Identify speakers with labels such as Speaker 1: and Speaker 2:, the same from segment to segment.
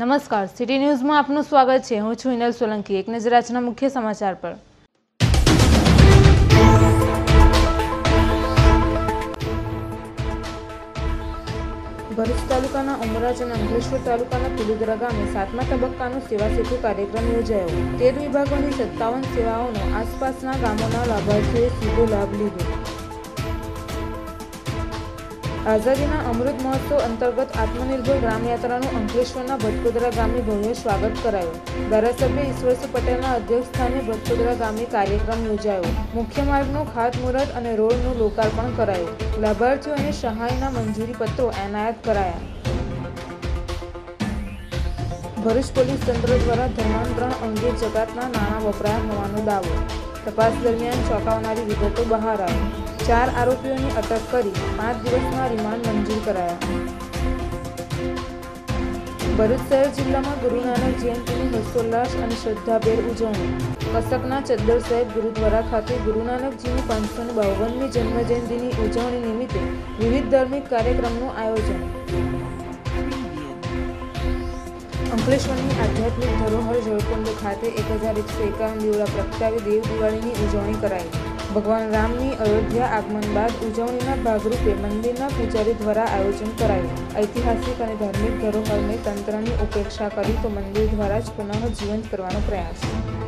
Speaker 1: नमस्कार, city news में आपનું स्वागत है। હું છું ઇનલ સોલંકી। એક નજર આજના મુખ્ય સમાચાર પર। ભરૂચ તાલુકાના ઉમરાજ અને અંકલેશ્વર તાલુકાના પિલુદરા ગામે 7મા તબક્કાનો સેવા સેતુ કાર્યક્રમ યોજાયો। 13 વિભાગોની 57 સેવાઓનો આસપાસના ગામોના લાભાર્થીઓએ સીધો લાભ લીધો। आजादीना अमृत महोत्सव अंतर्गत आत्मनिर्भर ग्राम यात्राનું अंकलेश्वरना भटकोदरा गामे भव्य स्वागत कराયું। धारासभ्य ईश्वरसिंह पटेलના અધ્યક્ષસ્થાને ભટકોદરા ગામે કાર્યક્રમ યોજાયો। મુખ્ય માર્ગનું ખાતમુહૂર્ત અને રોડનું લોકાર્પણ કરાયું। લાભાર્થીઓને સહાયના મંજૂરી પત્રો એનાયત કરાયા। ભરૂચ પોલીસ તંત્ર દ્વારા ધર્માંતરણ અંગે જકાતના નાણાં વપરાયા હોવાનો દાવો। તપાસ દરમિયાન ચોંકાવનારી વિગતો બહાર આવી। 4 આરોપીઓની અટક કરી 5 દિવસના રિમાન્ડ મંજૂર કરાયા। ભરૂચ શહેર જિલ્લામાં ગુરુ નાનક જયંતિની હર્ષોલ્લાસ અને શ્રદ્ધાભેર ઉજવણી। કસકના ચદ્દર સાહેબ ગુરુદ્વારા ખાતે ગુરુ નાનકજીની 552મી જન્મજયંતિની ઉજવણી નિમિત્તે વિવિધ ધાર્મિક કાર્યક્રમનું આયોજન। અંકલેશ્વરની આધ્યાત્મિક ધરોહર જળકુંડ ખાતે 1151 દીવડા પ્રગટાવી દેવ દિવાળીની ઉજવણી કરાઈ। ભગવાન રામની અયોધ્યા આગમન બાદ ઉજવણીના ભાગરૂપે મંદિરના પૂજારી દ્વારા આયોજન કરાયું। ઐતિહાસિક અને ધાર્મિક ધરોહરને તંત્રની ઉપેક્ષા કરી તો મંદિર દ્વારા જ પુનઃ જીવંત કરવાનો પ્રયાસ।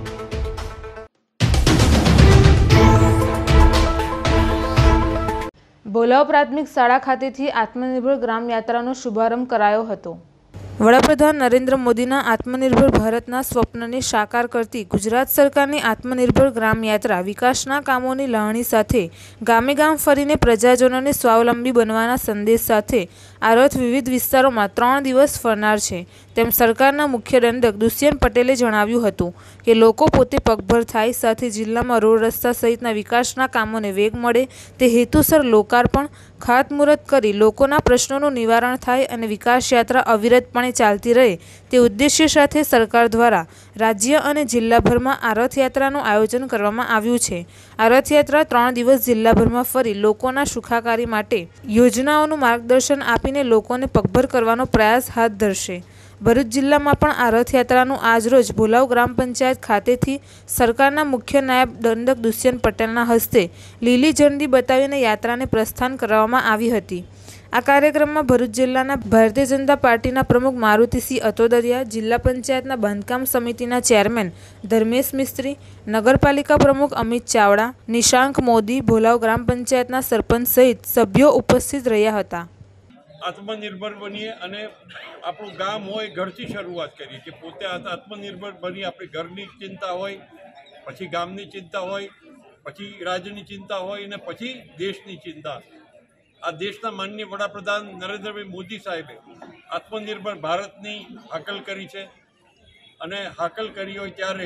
Speaker 1: ભોલાવ પ્રાથમિક શાળા ખાતેથી આત્મનિર્ભર ગ્રામ યાત્રાનો શુભારંભ કરાયો હતો। વડાપ્રધાન નરેન્દ્ર મોદીના આત્મનિર્ભર ભારતના સ્વપ્નને સાકાર કરતી ગુજરાત સરકારની આત્મનિર્ભર ગ્રામ યાત્રા વિકાસના કામોની લાવણી સાથે ગામે ગામ ફરીને પ્રજાજનોને સ્વાવલંબી બનવાના સંદેશ સાથે આ રથ વિવિધ વિસ્તારોમાં 3 દિવસ ફરનાર છે તેમ સરકારના મુખ્ય દંડક દુષ્યંત પટેલે જણાવ્યું હતું કે લોકો પોતે પગભર થાય સાથે જિલ્લામાં રોડ રસ્તા સહિતના વિકાસના કામોને વેગ મળે તે હેતુસર લોકાર્પણ ખાતમુહૂર્ત કરી લોકોના પ્રશ્નોનું નિવારણ થાય અને વિકાસ યાત્રા અવિરતપણે ચાલતી રહે તે ઉદ્દેશ્ય સાથે સરકાર દ્વારા રાજ્ય અને જિલ્લાભરમાં આ રથયાત્રાનું આયોજન કરવામાં આવ્યું છે। આ રથયાત્રા 3 દિવસ જિલ્લાભરમાં ફરી લોકોના સુખાકારી માટે યોજનાઓનું માર્ગદર્શન આપીને લોકોને પગભર કરવાનો પ્રયાસ હાથ ધરશે। ભરૂચ જિલ્લામાં પણ આ રથયાત્રાનું આજરોજ ભોલાવ ગ્રામ પંચાયત ખાતેથી સરકારના મુખ્ય નાયબ દંડક દુષ્યંત પટેલના હસ્તે લીલી ઝંડી બતાવીને યાત્રાને પ્રસ્થાન કરવામાં આવી હતી। આ કાર્યક્રમમાં ભરૂચ જિલ્લાના ભારતીય જનતા પાર્ટીના પ્રમુખ મારુતિસિંહ અતોદરિયા, જિલ્લા પંચાયતના બાંધકામ સમિતિના ચેરમેન ધર્મેશ મિસ્ત્રી, નગરપાલિકા પ્રમુખ અમિત ચાવડા, નિશાંક મોદી, ભોલાવ ગ્રામ પંચાયતના સરપંચ સહિત સભ્યો ઉપસ્થિત રહ્યા હતા।
Speaker 2: આત્મનિર્ભર બનીએ અને આપણું ગામ હોય ઘરથી શરૂઆત કરીએ કે પોતે આત્મનિર્ભર બની આપણી ઘરની ચિંતા હોય, પછી ગામની ચિંતા હોય, પછી રાજ્યની ચિંતા હોય અને પછી દેશની ચિંતા। આ દેશના માનનીય વડાપ્રધાન નરેન્દ્રભાઈ મોદી સાહેબે આત્મનિર્ભર ભારતની હાકલ કરી છે અને હાકલ કરી હોય ત્યારે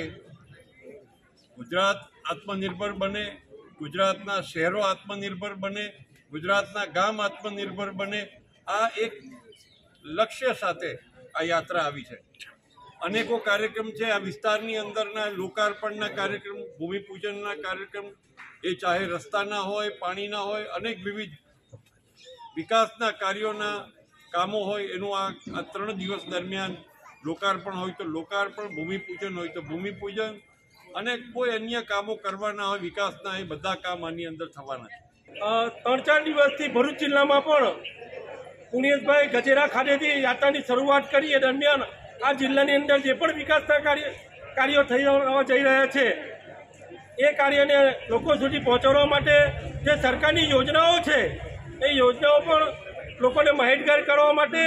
Speaker 2: ગુજરાત આત્મનિર્ભર બને, ગુજરાતના શહેરો આત્મનિર્ભર બને, ગુજરાતના ગામ આત્મનિર્ભર બને, આ એક લક્ષ્ય સાથે આ યાત્રા આવી છે। અનેકો કાર્યક્રમ છે આ વિસ્તારની અંદરના લોકાર્પણના કાર્યક્રમ, ભૂમિપૂજનના કાર્યક્રમ, એ ચાહે રસ્તાના હોય, પાણીના હોય, અનેક વિવિધ વિકાસના કાર્યોના કામો હોય એનું આ 3 દિવસ દરમિયાન લોકાર્પણ હોય તો લોકાર્પણ, ભૂમિપૂજન હોય તો ભૂમિપૂજન અને કોઈ અન્ય કામો કરવાના હોય વિકાસના, એ બધા કામ આની અંદર થવાના છે।
Speaker 3: 3-4 દિવસથી ભરૂચ જિલ્લામાં પણ પુણ્યેશભાઈ ગજેરા ખાતેથી યાત્રાની શરૂઆત કરી એ દરમિયાન આ જિલ્લાની અંદર જે પણ વિકાસના કાર્યો થઈ જઈ રહ્યા છે એ કાર્યને લોકો સુધી પહોંચાડવા માટે જે સરકારની યોજનાઓ છે એ યોજનાઓ પણ લોકોને માહિતગાર કરવા માટે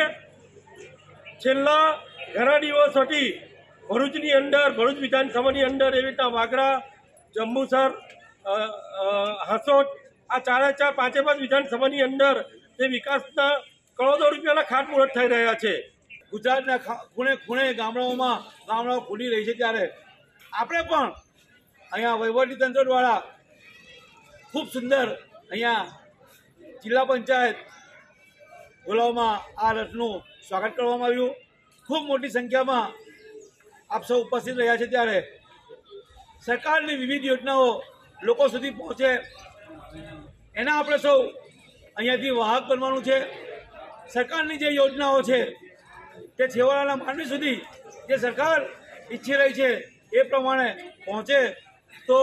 Speaker 3: છેલ્લા ઘણા દિવસોથી ભરૂચની અંદર, ભરૂચ વિધાનસભાની અંદર એવી રીતના વાગરા, જંબુસર, હાંસોદ આ 4-5 વિધાનસભાની અંદર જે વિકાસના કરોડો રૂપિયાના ખાતમુહૂર્ત થઈ રહ્યા છે।
Speaker 4: ગુજરાતના ખૂણે ખૂણે ગામડાઓ ખુલી રહી છે ત્યારે આપણે પણ અહીંયા વહીવટીતંત્ર દ્વારા ખૂબ સુંદર અહીંયા જિલ્લા પંચાયત ભોલાવમાં આ રથનું સ્વાગત કરવામાં આવ્યું। ખૂબ મોટી સંખ્યામાં આપ સૌ ઉપસ્થિત રહ્યા છે ત્યારે સરકારની વિવિધ યોજનાઓ લોકો સુધી પહોંચે એના આપણે સૌ અહીંયાથી વાહક બનવાનું છે। સરકારની જે યોજનાઓ છે તે છેવાડાના માનવી સુધી જે સરકાર ઈચ્છી રહી છે એ પ્રમાણે પહોંચે તો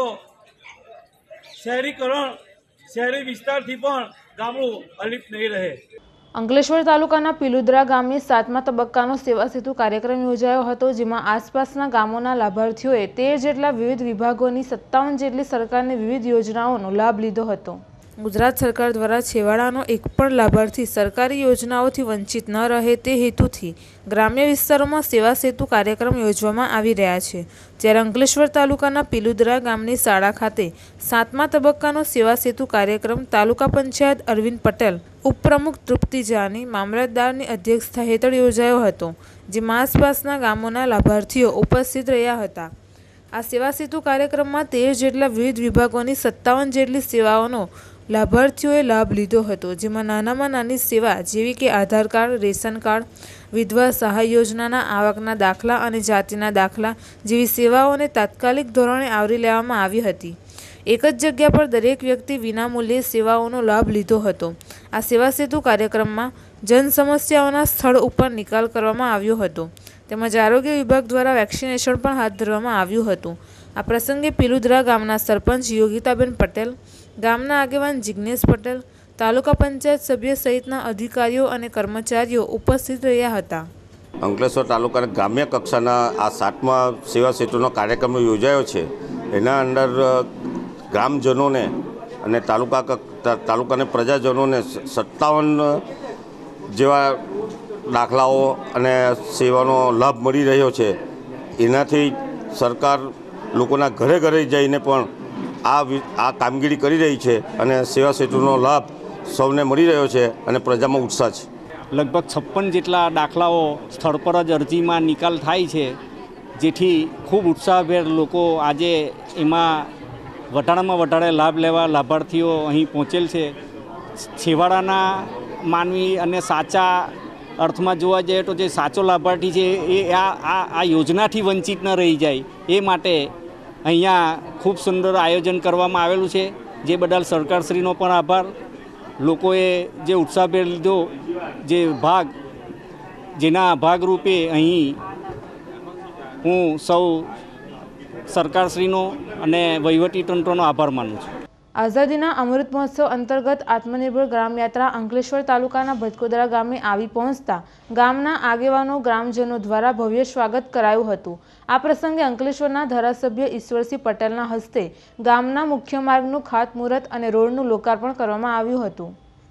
Speaker 4: શહેરી વિસ્તારથી પણ ગામડું અલિપ્ત નહીં રહે।
Speaker 1: અંકલેશ્વર તાલુકાના પિલુદ્રા ગામે 7મા તબક્કાનો સેવા સેતુ કાર્યક્રમ યોજાયો હતો, જેમાં આસપાસના ગામોના લાભાર્થીઓએ 13 જેટલા વિવિધ વિભાગોની 57 જેટલી સરકારની વિવિધ યોજનાઓનો લાભ લીધો હતો। ગુજરાત સરકાર દ્વારા છેવાડાનો એક પણ લાભાર્થી સરકારી યોજનાઓથી વંચિત ન રહે તે હેતુથી ગ્રામ્ય વિસ્તારોમાં સેવા સેતુ કાર્યક્રમ યોજવામાં આવી રહ્યા છે। જ્યારે અંકલેશ્વર તાલુકાના પિલુદ્રા ગામની શાળા ખાતે 7મા તબક્કાનો સેવા સેતુ કાર્યક્રમ તાલુકા પંચાયત અરવિંદ પટેલ, ઉપપ્રમુખ તૃપ્તિ જાની, મામલતદારની અધ્યક્ષતા હેઠળ યોજાયો હતો, જેમાં આસપાસના ગામોના લાભાર્થીઓ ઉપસ્થિત રહ્યા હતા। આ સેવા સેતુ કાર્યક્રમમાં 13 જેટલા વિવિધ વિભાગોની 57 જેટલી સેવાઓનો લાભાર્થીઓએ લાભ લીધો હતો, જેમાં નાનામાં નાની સેવા જેવી કે આધાર કાર્ડ, રેશન કાર્ડ, વિધવા સહાય યોજનાના આવકના દાખલા અને જાતિના દાખલા જેવી સેવાઓને તાત્કાલિક ધોરણે આવરી લેવામાં આવી હતી। એક જ જગ્યા પર દરેક વ્યક્તિ વિનામૂલ્યે સેવાઓનો લાભ લીધો હતો। આ સેવા સેતુ કાર્યક્રમમાં જન સમસ્યાઓના સ્થળ ઉપર નિકાલ કરવામાં આવ્યો હતો, તેમજ આરોગ્ય વિભાગ દ્વારા વેક્સિનેશન પણ હાથ ધરવામાં આવ્યું હતું। આ પ્રસંગે પિલુદ્રા ગામના સરપંચ યોગિતાબેન પટેલ, ગામના આગેવાન જિગ્નેશ પટેલ, તાલુકા પંચાયત સભ્ય સહિતના અધિકારીઓ અને કર્મચારીઓ ઉપસ્થિત રહ્યા હતા।
Speaker 5: અંકલેશ્વર તાલુકાના ગ્રામ્ય કક્ષાના આ 7મા સેવા સેતુનો કાર્યક્રમ યોજાયો છે। એના અંદર ગ્રામજનોને અને તાલુકાના પ્રજાજનોને 57 જેવા દાખલાઓ અને સેવાનો લાભ મળી રહ્યો છે। એનાથી સરકાર લોકોના ઘરે ઘરે જઈને પણ આ કામગીરી કરી રહી છે અને સેવા સેતુનો લાભ સૌને મળી રહ્યો છે અને પ્રજામાં ઉત્સાહ છે।
Speaker 6: લગભગ 56 જેટલા દાખલાઓ સ્થળ પર જ અરજીમાં નિકાલ થાય છે, જેથી ખૂબ ઉત્સાહભેર લોકો આજે એમાં વધારામાં વધારે લાભ લેવા લાભાર્થીઓ અહીં પહોંચેલ છે। છેવાડાના માનવી અને સાચા અર્થમાં જોવા જઈએ તો જે સાચો લાભાર્થી છે એ આ યોજનાથી વંચિત ન રહી જાય એ માટે અહીંયા ખૂબ સુંદર આયોજન કરવામાં આવેલું છે, જે બદલ સરકારશ્રીનો પણ આભાર। લોકોએ જે ઉત્સાહભેર લીધો જે ભાગ, જેના ભાગરૂપે અહીં હું સૌ સરકારશ્રીનો અને વહીવટીતંત્રનો આભાર માનું છું।
Speaker 1: આઝાદીના અમૃત મહોત્સવ અંતર્ગત આત્મનિર્ભર ગ્રામ યાત્રા અંકલેશ્વર તાલુકાના ભટકોદરા ગામે આવી પહોંચતા ગામના આગેવાનો, ગ્રામજનો દ્વારા ભવ્ય સ્વાગત કરાયું હતું। આ પ્રસંગે અંકલેશ્વરના ધારાસભ્ય ઈશ્વરસિંહ પટેલના હસ્તે ગામના મુખ્ય માર્ગનું ખાતમુહૂર્ત અને રોડનું લોકાર્પણ કરવામાં આવ્યું હતું।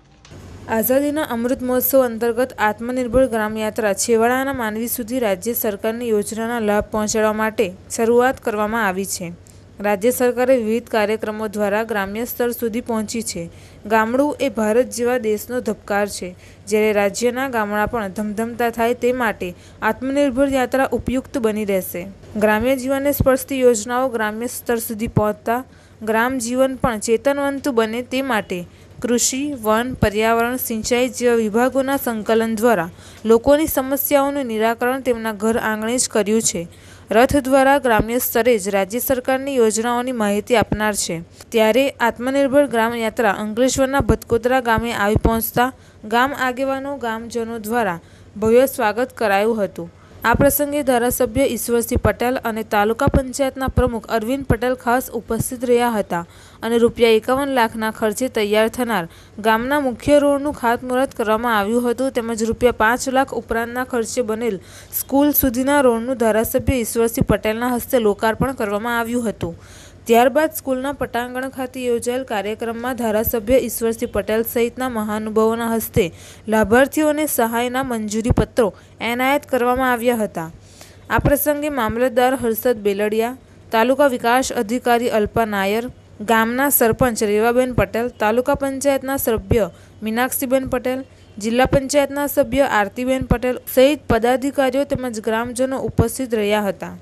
Speaker 1: આઝાદીના અમૃત મહોત્સવ અંતર્ગત આત્મનિર્ભર ગ્રામ યાત્રા છેવાડાના માનવી સુધી રાજ્ય સરકારની યોજનાના લાભ પહોંચાડવા માટે શરૂઆત કરવામાં આવી છે। રાજ્ય સરકારે વિવિધ કાર્યક્રમો દ્વારા ગ્રામ્ય સ્તર સુધી પહોંચી છે। ગામડું એ ભારત જેવા દેશનો ધબકાર છે, જ્યારે રાજ્યના ગામડા પણ ધમધમતા થાય તે માટે આત્મનિર્ભર યાત્રા ઉપયુક્ત બની રહેશે। ગ્રામ્ય જીવનને સ્પર્શતી યોજનાઓ ગ્રામ્ય સ્તર સુધી પહોંચતા ગ્રામ જીવન પણ ચેતનવંતું બને તે માટે કૃષિ, વન, પર્યાવરણ, સિંચાઈ જેવા વિભાગોના સંકલન દ્વારા લોકોની સમસ્યાઓનું નિરાકરણ તેમના ઘર આંગણે જ કર્યું છે। રથ દ્વારા ગ્રામ્ય સ્તરે જ રાજ્ય સરકારની યોજનાઓની માહિતી આપનાર છે। ત્યારે આત્મનિર્ભર ગ્રામ યાત્રા અંકલેશ્વરના ભટકોદરા ગામે આવી પહોંચતા ગામ આગેવાનો, ગામજનો દ્વારા ભવ્ય સ્વાગત કરાયું હતું। આ પ્રસંગે ધારાસભ્ય ઈશ્વરસિંહ પટેલ અને તાલુકા પંચાયતના પ્રમુખ અરવિંદ પટેલ ખાસ ઉપસ્થિત રહ્યા હતા અને ₹51 લાખના ખર્ચે તૈયાર થનાર ગામના મુખ્ય રોડનું ખાતમુહૂર્ત કરવામાં આવ્યું હતું, તેમજ ₹5 લાખ ઉપરાંતના ખર્ચે બનેલ સ્કૂલ સુધીના રોડનું ધારાસભ્ય ઈશ્વરસિંહ પટેલના હસ્તે લોકાર્પણ કરવામાં આવ્યું હતું। ત્યારબાદ સ્કૂલના પટાંગણ ખાતે યોજાયેલ કાર્યક્રમમાં ધારાસભ્ય ઈશ્વરસિંહ પટેલ સહિતના મહાનુભાવોના હસ્તે લાભાર્થીઓને સહાયના મંજૂરી પત્રો એનાયત કરવામાં આવ્યા હતા। આ પ્રસંગે મામલતદાર હર્ષદ બેલડિયા, તાલુકા વિકાસ અધિકારી અલ્પા નાયર, ગામના સરપંચ રેવાબેન પટેલ, તાલુકા પંચાયતના સભ્ય મીનાક્ષીબેન પટેલ, જિલ્લા પંચાયતના સભ્ય આરતીબેન પટેલ સહિત પદાધિકારીઓ તેમજ ગ્રામજનો ઉપસ્થિત રહ્યા હતા।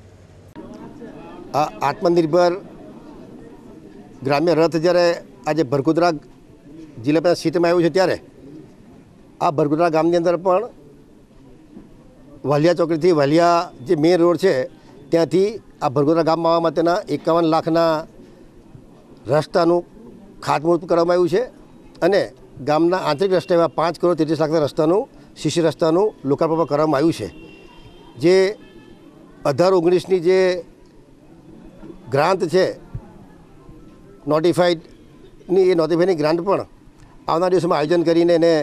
Speaker 7: આત્મનિર્ભર ગ્રામ્ય રથ જ્યારે આજે ભટકોદરા જિલ્લા પંચાયત સીટમાં આવ્યું છે, ત્યારે આ ભટકોદરા ગામની અંદર પણ વાલિયા ચોકડીથી વાલિયા જે મેઇન રોડ છે ત્યાંથી આ ભટકોદરા ગામમાં આવવા માટેના 51 લાખના રસ્તાનું ખાતમુહૂર્ત કરવામાં આવ્યું છે અને ગામના આંતરિક રસ્તા એવા 5 કરોડ 33 લાખના રસ્તાનું શિશી રસ્તાનું લોકાર્પણ કરવામાં આવ્યું છે, જે 18-19ની જે ગ્રાન્ટ છે નોટિફાઈડની, એ નોટિફાઈડની ગ્રાન્ટ પણ આવનાર દિવસોમાં આયોજન કરીને એને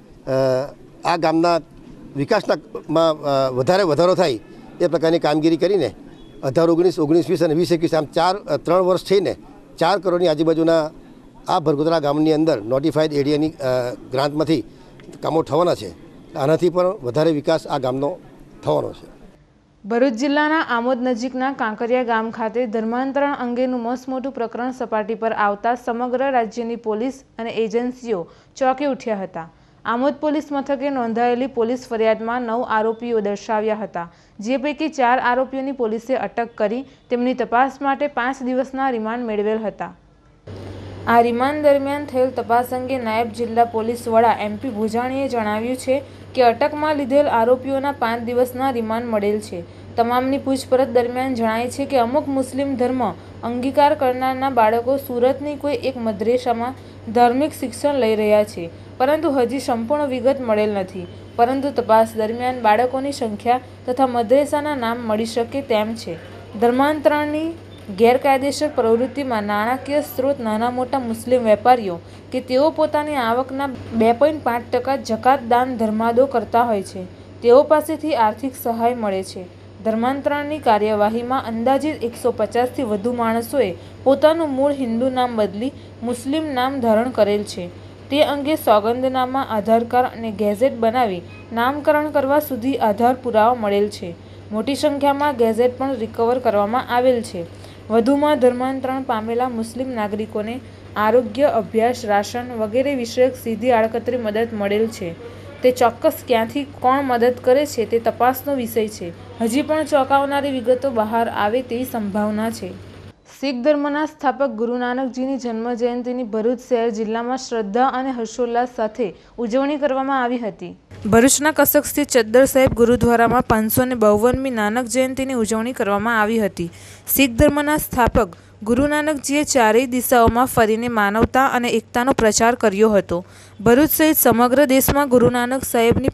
Speaker 7: આ ગામના વિકાસમાં વધારો થાય એ પ્રકારની કામગીરી કરીને 18-19, 19-20 અને 20-21 આમ 3 વર્ષ થઈને 4 કરોડની આજુબાજુના આ ભરગોદરા ગામની અંદર નોટિફાઈડ એરિયાની ગ્રાન્ટમાંથી કામો થવાના છે. આનાથી પણ વધારે વિકાસ આ ગામનો થવાનો છે.
Speaker 1: ભરૂચ જિલ્લાના આમોદ નજીકના કાંકરિયા ગામ ખાતે ધર્માંતરણ અંગેનું મસમોટું પ્રકરણ સપાટી પર આવતા સમગ્ર રાજ્યની પોલીસ અને એજન્સીઓ ચોંકી ઉઠ્યા હતા. આમોદ પોલીસ મથકે નોંધાયેલી પોલીસ ફરિયાદમાં 9 આરોપીઓ દર્શાવ્યા હતા, જે પૈકી 4 આરોપીઓની પોલીસે અટક કરી તેમની તપાસ માટે 5 દિવસના રિમાન્ડ મેળવેલ હતા. આ રિમાન્ડ દરમિયાન થયેલ તપાસ અંગે નાયબ જિલ્લા પોલીસ વડા MP ભુજાણીએ જણાવ્યું છે કે અટકમાં લીધેલ આરોપીઓના 5 દિવસના રિમાન્ડ મળેલ છે. તમામની પૂછપરછ દરમિયાન જણાય છે કે અમુક મુસ્લિમ ધર્મ અંગીકાર કરનારના બાળકો સુરતની કોઈ એક મદ્રેસામાં ધાર્મિક શિક્ષણ લઈ રહ્યા છે, પરંતુ હજી સંપૂર્ણ વિગત મળેલ નથી. પરંતુ તપાસ દરમિયાન બાળકોની સંખ્યા તથા મદ્રેસાના નામ મળી શકે તેમ છે. ધર્માંતરણની ગેરકાયદેસર પ્રવૃત્તિમાં નાણાકીય સ્ત્રોત નાના મોટા મુસ્લિમ વેપારીઓ કે તેઓ પોતાની આવકના 2.5% જકાત દાન ધર્માદો કરતા હોય છે, તેઓ પાસેથી આર્થિક સહાય મળે છે. ધર્માંતરણની કાર્યવાહીમાં અંદાજિત 150થી વધુ માણસોએ પોતાનું મૂળ હિન્દુ નામ બદલી મુસ્લિમ નામ ધારણ કરેલ છે. તે અંગે સોગંદનામા, આધાર કાર્ડ અને ગેઝેટ બનાવી નામકરણ કરવા સુધી આધાર પુરાવા મળેલ છે. મોટી સંખ્યામાં ગેઝેટ પણ રિકવર કરવામાં આવેલ છે. વધુમાં ધર્માંતરણ પામેલા મુસ્લિમ નાગરિકોને આરોગ્ય, અભ્યાસ, રાશન વગેરે વિષયક સીધી આડકતરી મદદ મળેલ છે. તે ચોક્કસ ક્યાંથી કોણ મદદ કરે છે તે તપાસનો વિષય છે. હજી પણ ચોંકાવનારી વિગતો બહાર આવે તેવી સંભાવના છે. શીખ ધર્મના સ્થાપક ગુરુ નાનકજીની જન્મ જયંતિની ભરૂચ શહેર જિલ્લામાં શ્રદ્ધા અને હર્ષોલ્લાસ સાથે ઉજવણી કરવામાં આવી હતી. ભરૂચના કસક સ્થિત ચદ્દર સાહેબ ગુરુદ્વારામાં 552મી નાનક જયંતિની ઉજવણી કરવામાં આવી હતી. શીખ ધર્મના સ્થાપક ગુરુ નાનકજીએ ચારેય દિશાઓમાં ફરીને માનવતા અને એકતાનો પ્રચાર કર્યો હતો. ભરૂચ સહિત સમગ્ર દેશમાં ગુરુ નાનક સાહેબની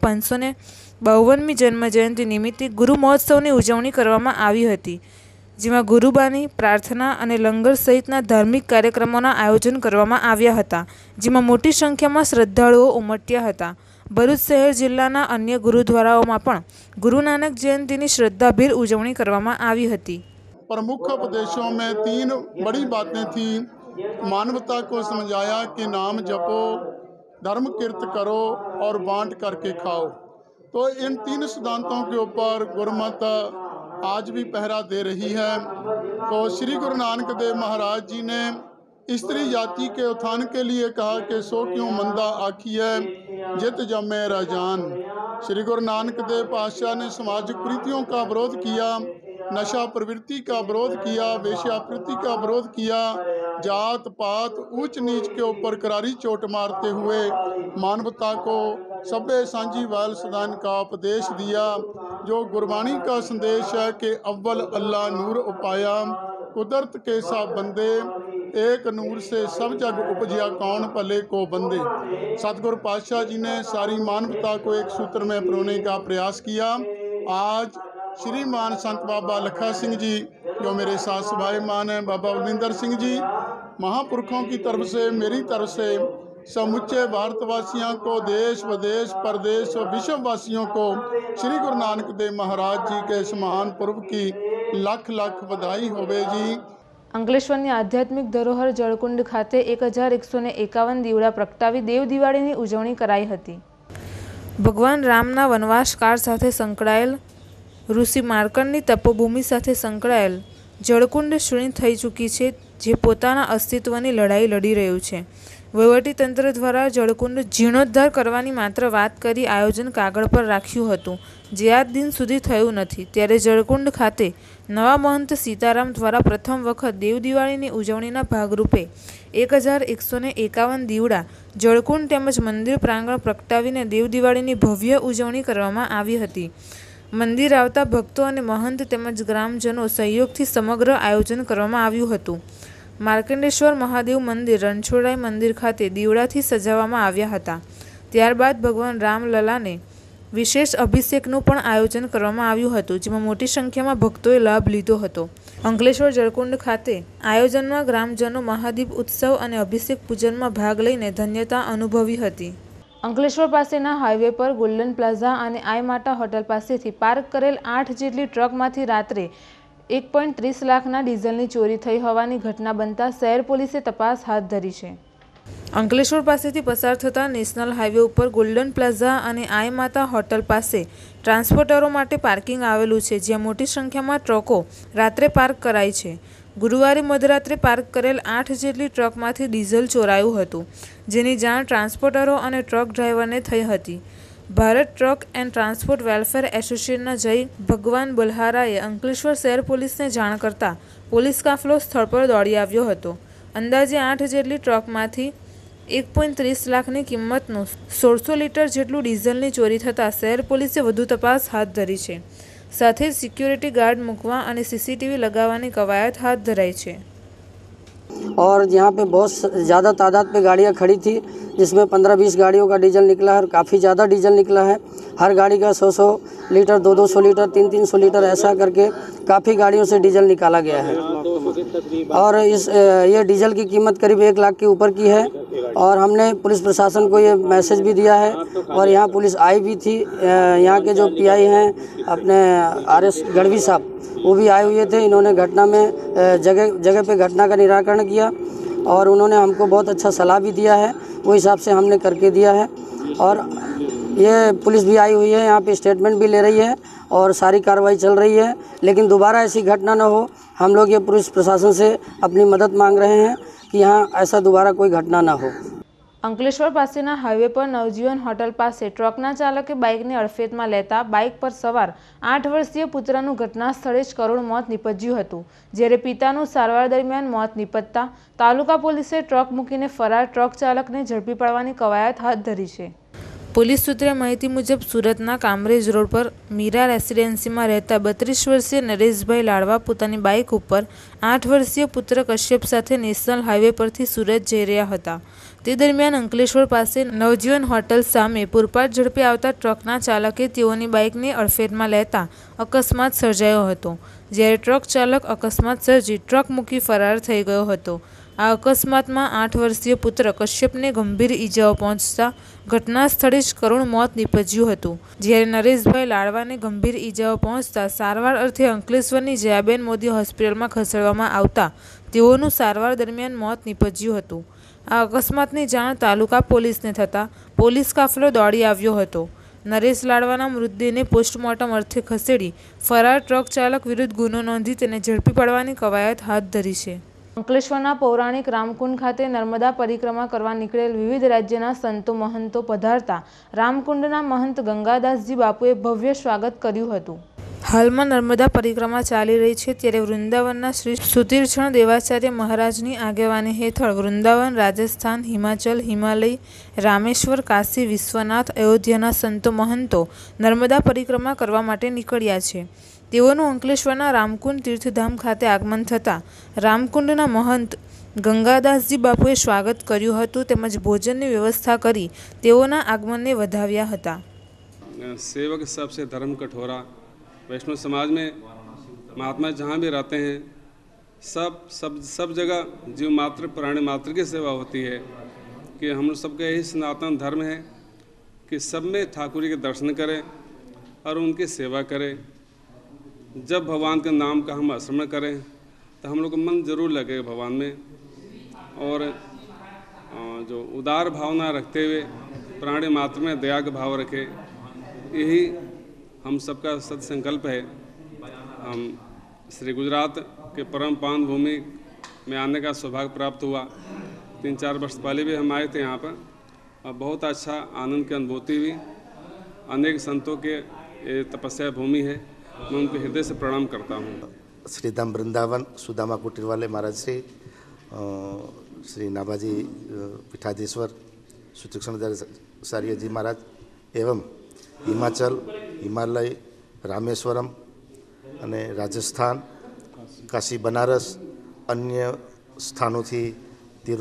Speaker 1: 552મી જન્મ જયંતિ નિમિત્તે ગુરુ મહોત્સવની ઉજવણી કરવામાં આવી હતી, જેમાં ગુરુબાની, પ્રાર્થના અને લંગર સહિતના ધાર્મિક કાર્યક્રમોના આયોજન કરવામાં આવ્યા હતા, જેમાં મોટી સંખ્યામાં શ્રદ્ધાળુઓ ઉમટ્યા હતા. ભરૂચ શહેર જિલ્લાના અન્ય ગુરુદ્વારાઓમાં પણ ગુરુ નાનક જયંતીની श्रद्धाभीर उजवणी કરવામાં આવી હતી.
Speaker 8: प्रमुख उपदेशों में 3 बड़ी बातें थी. मानवता को समझाया कि नाम जपो, धर्म कीर्त करो और बांट करके खाओ. तो इन 3 सिद्धांतों के ऊपर गुरुमत आज भी पहरा दे रही है. तो श्री गुरु नानक देव महाराज जी ने स्त्री जाति के उत्थान के लिए कहा कि सो क्यों मंदा आखी है जित जमे राजान. श्री गुरु नानक देव पातशाह ने सामाजिक कुरीतियों का विरोध किया, नशा प्रवृत्ति का विरोध किया, वेश्यावृत्ति का विरोध किया, जात पात ऊंच नीच के ऊपर करारी चोट मारते हुए मानवता को सभ्य सांझी वाल सदान का उपदेश दिया. जो गुरबाणी का संदेश है कि अव्वल अल्लाह नूर उपाया, कुदरत के सा बंदे, एक नूर से सब जग उपजिया कौन भले को बंदे. सतगुरु पातशाह जी ने सारी मानवता को एक सूत्र में पिरोने का प्रयास किया. आज श्रीमान संत बाबा लखा सिंह जी, जो मेरे साथ सभायमान हैं, बाबा बलविंदर सिंह जी, महापुरखों की तरफ से, मेरी तरफ से समुच्चे भारतवासियों को, देश विदेश परदेश और विश्ववासियों को श्री गुरु नानक देव महाराज जी के इस महान पर्व की लाख लाख बधाई होवे जी.
Speaker 1: અંકલેશ્વરની આધ્યાત્મિક ધરોહર જળકુંડ ખાતે 1151 દીવડા પ્રગટાવી દેવ દિવાળીની ઉજવણી કરાઈ હતી. ભગવાન રામના વનવાસકાળ સાથે સંકળાયેલ ઋષિ માર્કંડની તપોભૂમિ સાથે સંકળાયેલ જળકુંડ ક્ષીણ થઈ ચૂકી છે, જે પોતાના અસ્તિત્વની લડાઈ લડી રહ્યું છે. વહીવટીતંત્ર દ્વારા જળકુંડ જીર્ણોદ્ધાર કરવાની માત્ર વાત કરી આયોજન કાગળ પર રાખ્યું હતું, જે આજ દિન સુધી થયું નથી. ત્યારે જળકુંડ ખાતે નવા મહંત સીતારામ દ્વારા પ્રથમ વખત દેવ દિવાળીની ઉજવણીના ભાગરૂપે 1151 દીવડા જળકુંડ તેમજ મંદિર પ્રાંગણ પ્રગટાવીને દેવ દિવાળીની ભવ્ય ઉજવણી કરવામાં આવી હતી. મંદિર આવતા ભક્તો અને મહંત તેમજ ગ્રામજનો સહયોગથી સમગ્ર આયોજન કરવામાં આવ્યું હતું. માર્કંડેશ્વર મહાદેવ મંદિર રણછોડરાય મંદિર ખાતે દીવડાથી સજાવવામાં આવ્યા હતા. ત્યારબાદ ભગવાન રામલલાને વિશેષ અભિષેકનું પણ આયોજન કરવામાં આવ્યું હતું, જેમાં મોટી સંખ્યામાં ભક્તોએ લાભ લીધો હતો. અંકલેશ્વર જળકુંડ ખાતે આયોજનમાં ગ્રામજનો મહાદીપ ઉત્સવ અને અભિષેક પૂજનમાં ભાગ લઈને ધન્યતા અનુભવી હતી. અંકલેશ્વર પાસેના હાઈવે પર ગોલ્ડન પ્લાઝા અને આઈ માતા હોટલ પાસેથી પાર્ક કરેલ 8 જેટલી ટ્રકમાંથી રાત્રે 1.30 લાખના ડીઝલની ચોરી થઈ હોવાની ઘટના બનતા શહેર પોલીસે તપાસ હાથ ધરી છે. અંકલેશ્વર પાસેથી પસાર થતા નેશનલ હાઈવે ઉપર ગોલ્ડન પ્લાઝા અને આઈ માતા હોટલ પાસે ટ્રાન્સપોર્ટરો માટે પાર્કિંગ આવેલું છે, જ્યાં મોટી સંખ્યામાં ટ્રકો રાત્રે પાર્ક કરાઈ છે. ગુરુવારે મધરાત્રે પાર્ક કરેલ 8 જેટલી ટ્રકમાંથી ડીઝલ ચોરાયું હતું, જેની જાણ ટ્રાન્સપોર્ટરો અને ટ્રક ડ્રાઈવરને થઈ હતી. Bharat truck and transport welfare એસોસિએશનના જય ભગવાન બલહારાએ અંકલેશ્વર શહેર પોલીસને જાણ કરતા પોલીસ કાફલો સ્થળ પર દોડી આવ્યો હતો. અંદાજે 8 જેટલી ટ્રકમાંથી 1.30 લાખની કિંમતનું 1600 લીટર જેટલું ડીઝલની ચોરી થતાં શહેર પોલીસે વધુ તપાસ હાથ ધરી છે. સાથે જ સિક્યોરિટી ગાર્ડ મૂકવા અને સીસીટીવી लगावानी कवायद हाथ धराई है.
Speaker 9: और यहाँ पे बहुत ज़्यादा तादाद पे गाड़ियाँ खड़ी थी, जिसमें 15-20 गाड़ियों का डीजल निकला है और काफ़ी ज़्यादा डीजल निकला है. हर गाड़ी का 100-100 लीटर, 200-200 लीटर, 300-300 लीटर ऐसा करके काफ़ी गाड़ियों से डीजल निकाला गया है. और ये डीजल की कीमत करीब 1 लाख के ऊपर की है. और हमने पुलिस प्रशासन को ये मैसेज भी दिया है और यहाँ पुलिस आई भी थी. यहाँ के जो पीआई हैं अपने RS गढ़वी साहब, वो भी आए हुए थे. इन्होंने घटना में जगह जगह पे घटना का निराकरण किया और उन्होंने हमको बहुत अच्छा सलाह भी दिया है. वो हिसाब से हमने करके दिया है. और ये पुलिस भी आई हुई है, यहाँ पे स्टेटमेंट भी ले रही है और सारी कार्रवाई चल रही है. लेकिन दोबारा ऐसी घटना न हो, हम लोग ये पुलिस प्रशासन से अपनी मदद मांग रहे हैं कि यहाँ ऐसा दोबारा कोई घटना ना हो.
Speaker 1: અંકલેશ્વર પાસેના હાઈવે પર નવજીવન હોટલ પાસે ટ્રકના ચાલકે બાઇકને અડફેટમાં લેતા બાઇક પર સવાર 8 વર્ષીય પુત્રનું ઘટના સ્થળે જ કરુણ મોત નીપજ્યું હતું, જ્યારે પિતાનું સારવાર દરમિયાન મોત નીપજતા તાલુકા પોલીસે ટ્રક મૂકીને ફરાર ટ્રક ચાલકને ઝડપી પાડવાની કવાયત હાથ ધરી છે. પોલીસ સૂત્રે માહિતી મુજબ સુરતના કામરેજ રોડ પર મીરા રેસિડેન્સીમાં રહેતા 32 વર્ષીય નરેશભાઈ લાડવા પોતાની બાઇક ઉપર 8 વર્ષીય પુત્ર કશ્યપ સાથે નેશનલ હાઈવે પરથી સુરત જઈ રહ્યા હતા. તે દરમિયાન અંકલેશ્વર પાસે નવજીવન હોટલ સામે પૂરપાટ ઝડપે આવતા ટ્રકના ચાલકે તેઓની બાઇકને અડફેટમાં લેતા અકસ્માત સર્જાયો હતો, જ્યારે ટ્રક ચાલક અકસ્માત સર્જી ટ્રક મૂકી ફરાર થઈ ગયો હતો. આ અકસ્માતમાં 8 વર્ષીય પુત્ર કશ્યપને ગંભીર ઈજાઓ પહોંચતા ઘટના સ્થળે જ કરુણ મોત નીપજ્યું હતું, જ્યારે નરેશભાઈ લાડવાને ગંભીર ઈજાઓ પહોંચતા સારવાર અર્થે અંકલેશ્વરની જયાબેન મોદી હોસ્પિટલમાં ખસેડવામાં આવતા તેઓનું સારવાર દરમિયાન મોત નીપજ્યું હતું. આ અકસ્માતની જાણ તાલુકા પોલીસને થતાં પોલીસ કાફલો દોડી આવ્યો હતો. નરેશ લાડવાના મૃતદેહને પોસ્ટમોર્ટમ અર્થે ખસેડી ફરાર ટ્રક ચાલક વિરુદ્ધ ગુનો નોંધી તેને ઝડપી પાડવાની કવાયત હાથ ધરી છે. અંકલેશ્વરના પૌરાણિક રામકુંડ ખાતે નર્મદા પરિક્રમા કરવા નીકળેલ વિવિધ રાજ્યના સંતો મહંતો પધારતા રામકુંડના મહંત ગંગાદાસજી બાપુએ ભવ્ય સ્વાગત કર્યું હતું. હાલમાં નર્મદા પરિક્રમા ચાલી રહી છે, ત્યારે વૃંદાવનના શ્રી સુતીર્થણ દેવાચાર્ય મહારાજની આગેવાની હેઠળ વૃંદાવન, રાજસ્થાન, હિમાચલ, હિમાલય, રામેશ્વર, કાશી, વિશ્વનાથ, અયોધ્યાના સંતો મહંતો નર્મદા પરિક્રમા કરવા માટે નીકળ્યા છે. તેઓનું અંકલેશ્વરના રામકુંડ તીર્થધામ ખાતે આગમન થતાં રામકુંડના મહંત ગંગાદાસજી બાપુએ સ્વાગત કર્યું હતું, તેમજ ભોજનની વ્યવસ્થા કરી તેઓના આગમનને વધાવ્યા હતા.
Speaker 10: सेवक सबसे धर्म कठोरा वैष्णव समाज में महात्मा जहाँ भी रहते हैं सब जगह जीव मात्र प्राणी मात्र की सेवा होती है कि हम लोग सबका यही सनातन धर्म है कि सब में ठाकुर के दर्शन करें और उनकी सेवा करें. जब भगवान के नाम का हम स्मरण करें तो हम लोग का मन जरूर लगेगा भगवान में. और जो उदार भावना रखते हुए प्राणी मात्र में दया का भाव रखे, यही हम सबका सत्संकल्प है. हम श्री गुजरात के परम पावन भूमि में आने का सौभाग्य प्राप्त हुआ. 3-4 वर्ष पहले भी हम आए थे यहाँ पर और बहुत अच्छा आनंद की अनुभूति हुई. अनेक संतों के ये तपस्या भूमि है, मैं उनको हृदय से प्रणाम करता हूँ.
Speaker 7: श्रीधाम वृंदावन सुदामा कुटीर वाले महाराज श्री नाभाजी पीठाधीश्वर सूत्रक्षणाचार्य जी महाराज एवं हिमाचल, हिमालय, रामेश्वरम અને રાજસ્થાન, કાશી, બનારસ, અન્ય સ્થાનોથી